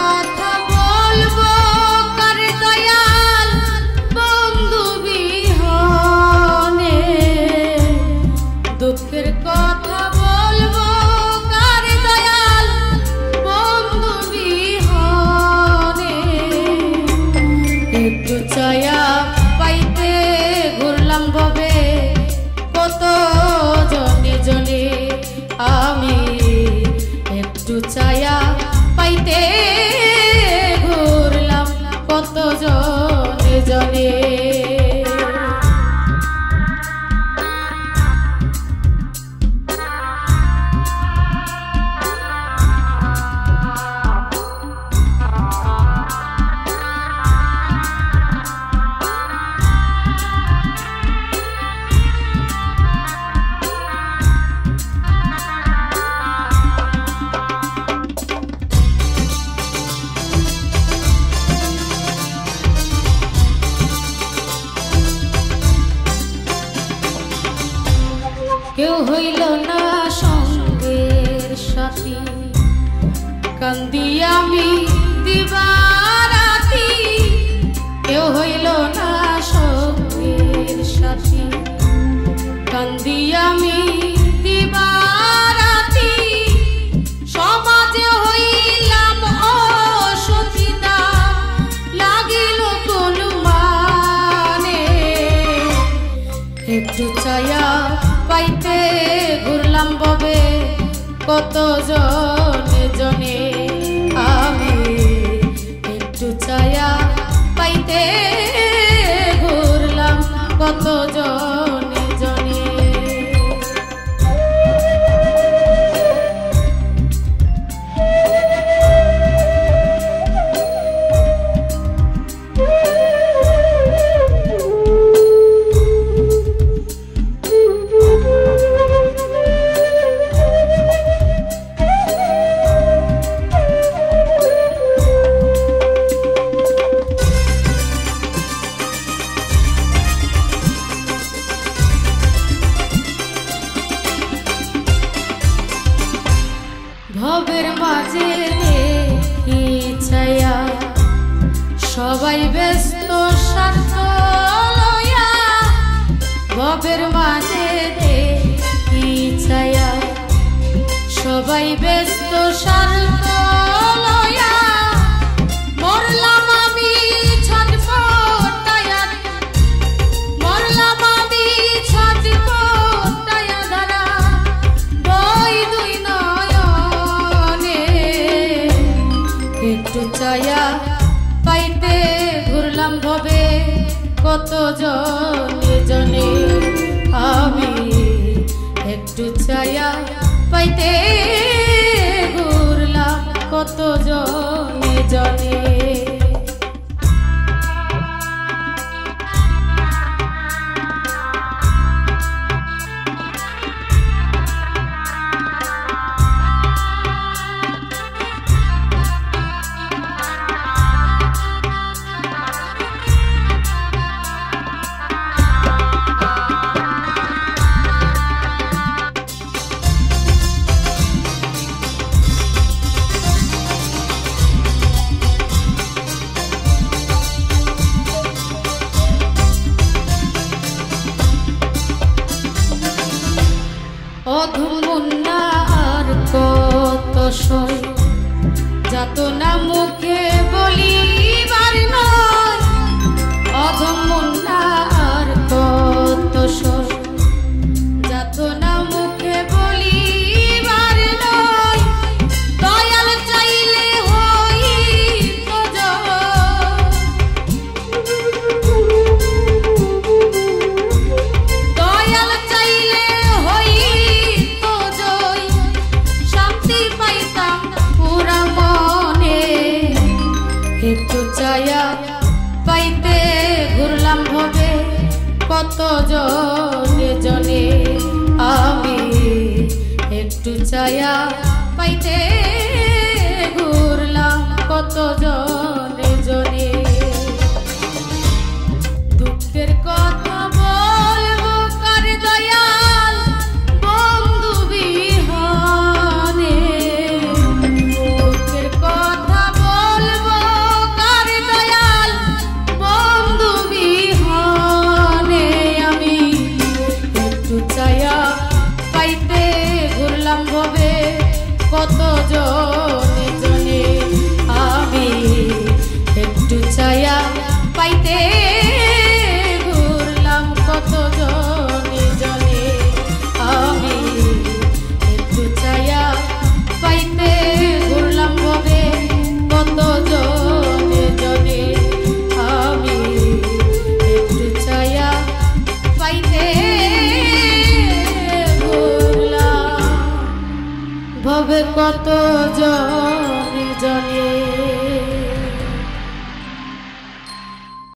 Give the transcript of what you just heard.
কথা বলবো কার দয়াল বন্ধু বিহনে, দুঃখের কথা বলবো কার দয়াল বন্ধু বিহনে। একটু ছায়া পাইতে ঘুরলাম ভবে কত জনে জনে, আমি একটু ছায়া পাইতে ঘুরলাম কত জনে জনে। কেউ হইল না সঙ্গের সাথী, কান্দি আমি দিবারাতি। কেউ হইল না সঙ্গের সাথী, কান্দি আমি দিবারাতি। সমাজে হইলাম অসচিতা, লাগিল কোন মানে। একটু ছায়া পাইতে ঘুরলাম ভবে কত জনে জনে, আমি একটু ছায়া পাইতে ঘুরলাম কত জনে জনে। ভবের মাঝে দেখি ছায়া, সবাই ব্যস্ত স্বার্থ লয়া। ভবের মাঝে দেখি ছায়া, সবাই ব্যস্ত স্বার্থ লয়া। মরলাম আমি ছটফটায়া, মরলাম আমি ছটফটায়া ধারা বই দুই নয়নে। একটু ছায়া পাইতে ঘুরলাম ভবে কত জনে জনে, আমি একটু ছায়া পাইতে ঘুরলাম কত জনে জনে। অধমুন্না আর কত সই, যাতনা মুখে বলিবার নয়। অধমুন্না আর কত সই, যাতনা মুখে বলিবার নয়। দয়াল চাইলে হইত জয়, দয়াল চাইলে হইত জয়। শান্তি পাইতাম পুরা মনে, একটু ছায়া পাইতে ঘুরলাম ভবে কত জনে জনে, আমি একটু ছায়া পাইতে ঘুরলাম কত জনে জনে। দুঃখের কথা বলবো কার দয়াল বন্ধু বিহনে, দুঃখের কথা বল কত জন